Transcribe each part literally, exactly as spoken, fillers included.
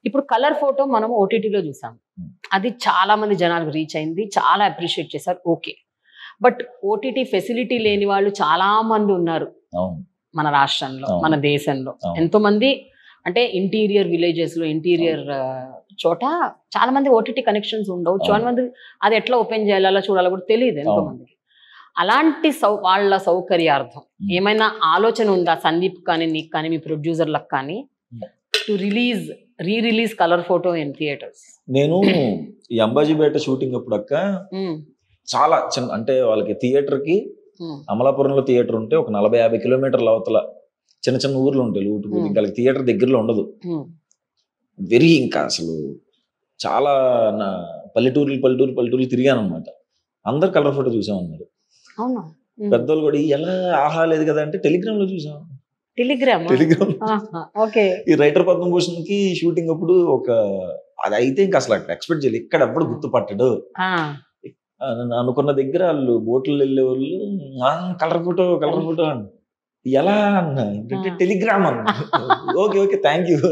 ఇప్పుడు colour photo మనం ఓటీటీలో చూసాం, అది చాలా మంది జనాలకు రీచ్ అయింది, చాలా అప్రిషియేట్ చేశారు, ఓకే. బట్ ఓటీటీ ఫెసిలిటీ లేని వాళ్ళు చాలా మంది ఉన్నారు మన రాష్ట్రంలో, మన దేశంలో. ఎంతో మంది అంటే ఇంటీరియర్ విలేజెస్ లో, ఇంటీరియర్ చోట చాలా మంది ఓటీటీ కనెక్షన్స్ ఉండవు. చాలా మంది అది ఎట్లా ఓపెన్ చేయాలో చూడాలో కూడా తెలియదు ఎంతో మందికి. అలాంటి సౌ వాళ్ళ సౌకర్యార్థం ఏమైనా ఆలోచన ఉందా సందీప్ కానీ, నీకు కానీ, మీ ప్రొడ్యూసర్లకు కానీ, to release re release colour photo in theatres? నేను ఈ అంబాజీపేట షూటింగ్ అప్పుడు అక్క చాలా చిన్న, అంటే వాళ్ళకి థియేటర్ కి అమలాపురంలో థియేటర్ ఉంటే ఒక నలభై యాభై కిలోమీటర్ల అవతల చిన్న చిన్న ఊర్లు ఉంటాయి, లూటుకూరు, ఇంకా థియేటర్ దగ్గరలో ఉండదు. వెరీ ఇంకా అసలు చాలా నా పల్లెటూర్లు పల్లెటూరు పల్లెటూర్లు తిరిగాను అనమాట. అందరు కలర్ ఫోటో చూసామన్నారు. పెద్దోళ్ళు కూడా ఎలా ఆహా లేదు కదా అంటే టెలిగ్రామ్ లో చూసాం. టెలిగ్రామ్ టెలిగ్రామ్ ఈ రైటర్ పద్మభూషణ్ కి షూటింగ్ అప్పుడు ఒక అది అయితే ఇంకా అసలు ఎక్స్పెక్ట్ చేయాలి, ఇక్కడ ఎప్పుడు గుర్తుపట్టడు అనుకున్న దగ్గర వాళ్ళు బోట్లు వెళ్ళే వాళ్ళు కలర్ ఫోటో కలర్ ఫోటో అన్న. ఎలా అన్న టెలిగ్రామ్ అన్న. Okay okay thank you.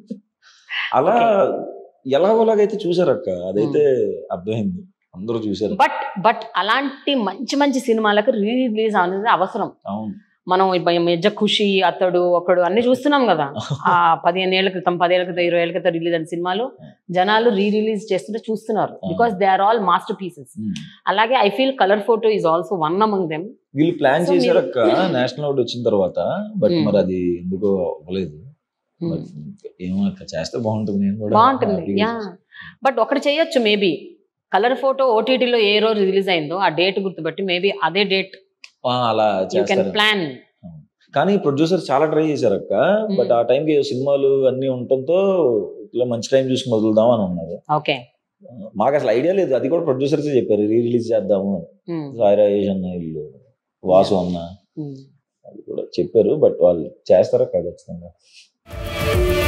అలా ఎలాగోలాగైతే చూసారక్క, అదైతే అర్థమైంది, అందరూ చూసారు. బట్ బట్ అలాంటి మంచి మంచి సినిమాలకు రీ రిలీజ్ అనేది అవసరం. అవును, మనం మెజ్జ ఖుషి, అతడు ఒకడు అన్ని చూస్తున్నాం కదా. ఆ పదిహేను ఏళ్ల క్రితం, పదేళ్ల క్రితం, ఇరవై ఏళ్ల క్రితం రిలీజ్ అయిన సినిమాలు జనాలు రీ రిలీజ్ చేస్తుంటే చూస్తున్నారు, because they are all masterpieces. అలాగే I feel colour photo is also one among them. వీళ్ళు ప్లాన్ చేశారక్క నేషనల్ అవార్డు వచ్చిన తర్వాత, బట్ మరి అది ఎందుకో అవ్వలేదు. ఏమో అక్క చేస్తే బాగుంటుంది, నేను కూడా బాగుంటుంది. యా, బట్ ఒకటి చేయొచ్చు మేబీ, కలర్ ఫోటో ఓటీటీలో ఏ రోజు రిలీజ్ అయిందో ఆ డేట్ గుర్తుపెట్టి మేబీ అదే డేట్ అలా ప్లాన్. కానీ ప్రొడ్యూసర్ చాలా ట్రై చేశారు అక్క, బట్ ఆ టైంకి సినిమాలు అన్ని ఉండటంతో ఇట్లా మంచి టైం చూసుకుని వదులుదాం అని ఉన్నారు. ఓకే, మాకు అసలు ఐడియా లేదు, అది కూడా ప్రొడ్యూసర్స్ చెప్పారు రీ రిలీజ్ చేద్దాము అని. సాయి రాజేష్ అన్న, వీళ్ళు వాసు అన్న అది కూడా చెప్పారు, బట్ వాళ్ళు చేస్తారా ఖచ్చితంగా.